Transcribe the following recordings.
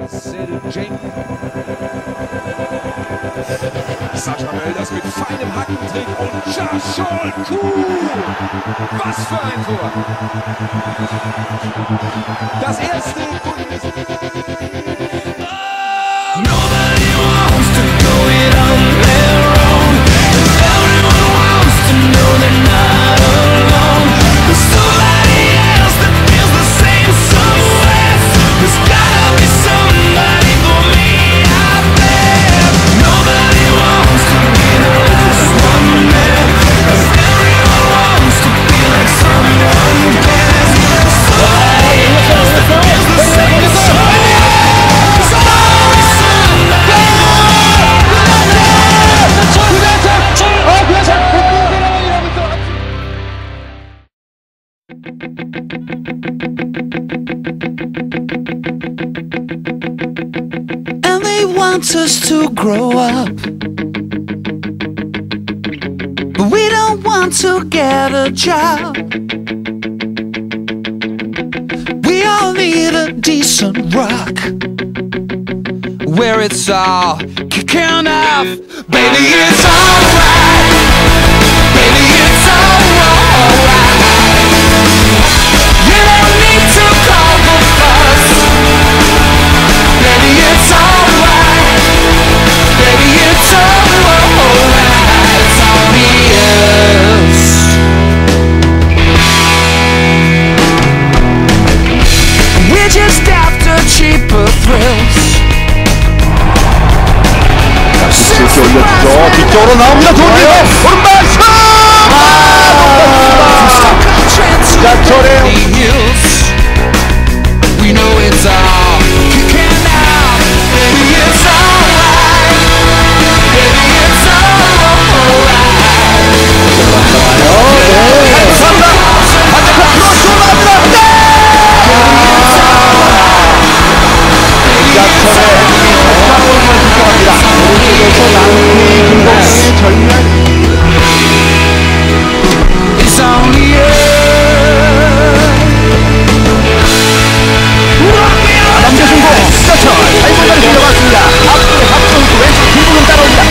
Das mit feinem Hackentrick und Koo Ja Cheol. Was für ein Tor! Das erste Nobody wants to go it on their own. Everyone wants to know they're not alone. There's somebody else that feels the same somewhere. There's gotta be somebody for me out there. Nobody wants to be like just one man. Everyone wants to be like someone else. Somebody else that feels the same somewhere. And they want us to grow up, but we don't want to get a job. We all need a decent rock where it's all kicking off. Baby, it's alright. Baby, it's alright. You don't need to call the fuss. Baby, it's alright. Baby, it's alright. It's all yes. We're just after cheaper thrills. 이렇게 올려주죠. 뒤쪽으로 나옵니다. 좋은데요. 오른발 슛! 자철의 We know it's all kicking out. Baby, it's alright. Baby, it's alright. It's only 남자 신고 자철 발목을 들어갔습니다. 앞쪽에 박정수 왼쪽 김부근 따라옵니다.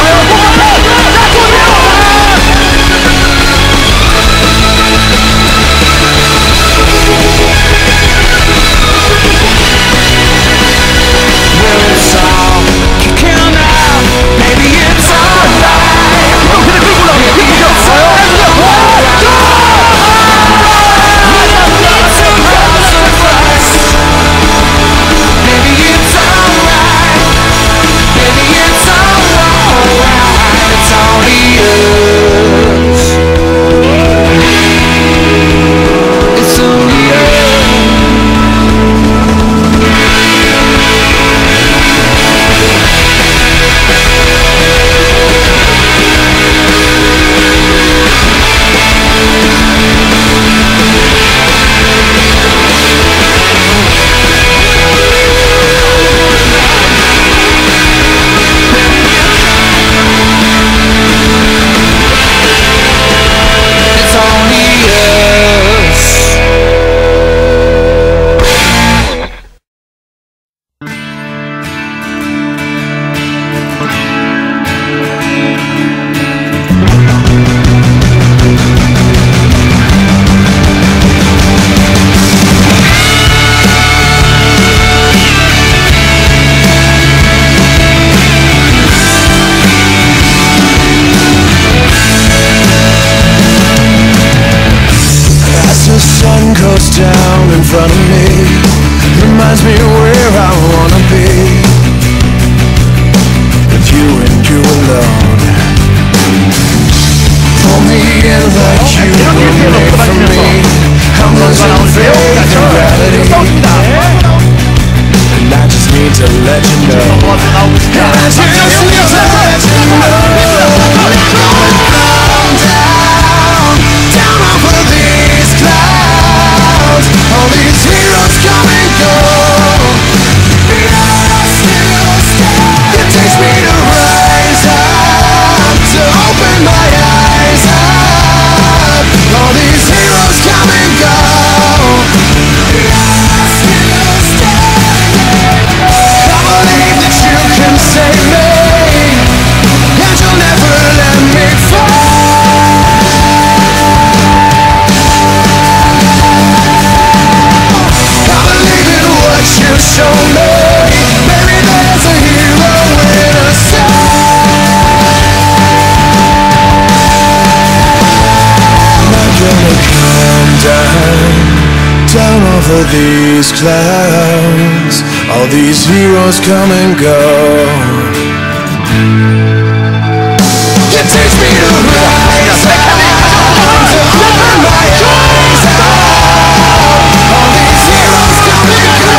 down in front of me reminds me where I wanna be, with you and you alone. Pull me in like you were made for me. I'm losing faith in gravity, and I just need to let you know. And I just need to let you know. Down off of these clouds, all these heroes come and go, but I still stand. It takes me to rise up, to open my eyes up. All these heroes come and go, but I still stand. clouds. All these heroes come and go. You teach me to rise up, to open my eyes out. All these heroes come and go.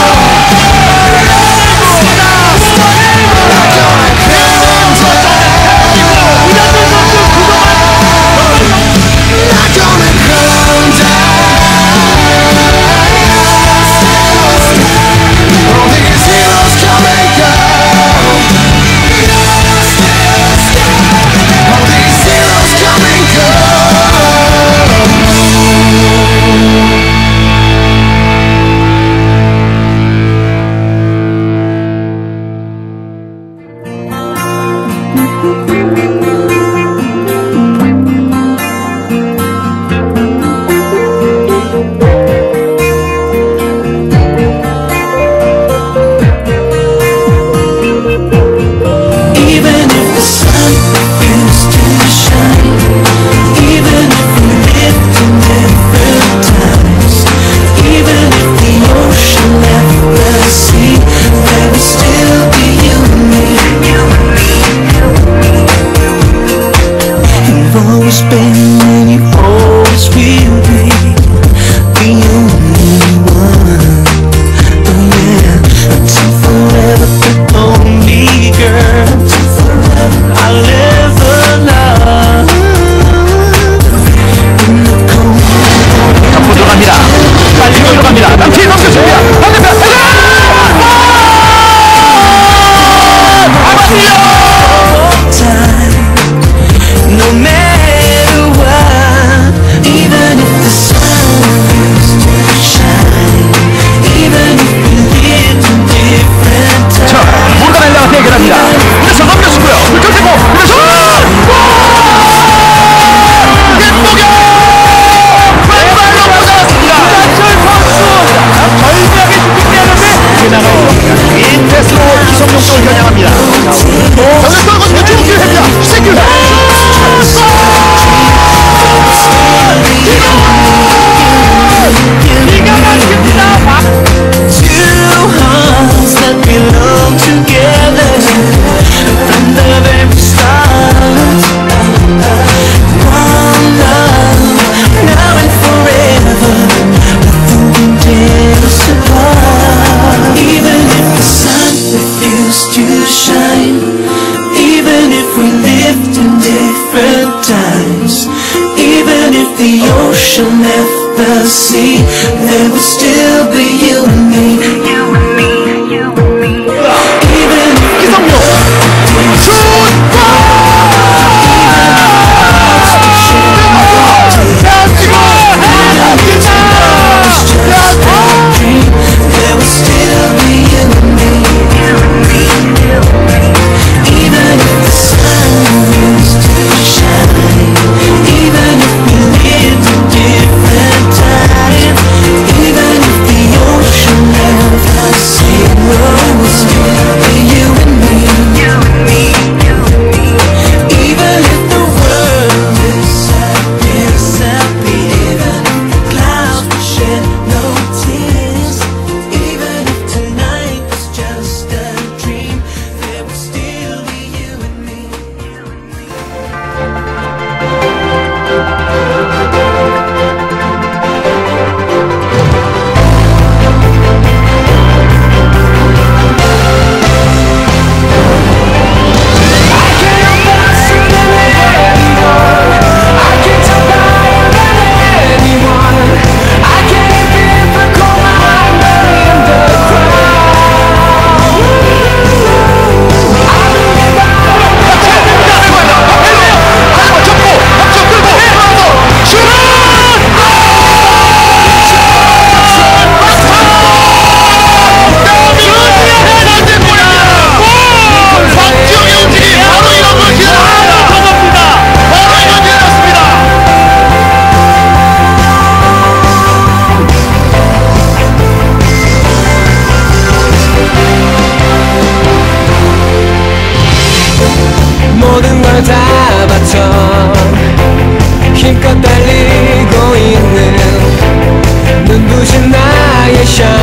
The sea, there will still be you and me. You and me, you and me. Even if 이성용 슛! there will still be you and me. You and me, you and me. Even if the sun refused to shine, even if we lived in different times, even if the ocean never said no, we'll still be you and me. You and me, you and me. Even if the world disappears, even if the clouds will shed no tears, even if tonight was just a dream, there will still be you and me. You and me. 모든 걸 다 바쳐 힘껏 달리고 있는 눈부신 나의 샤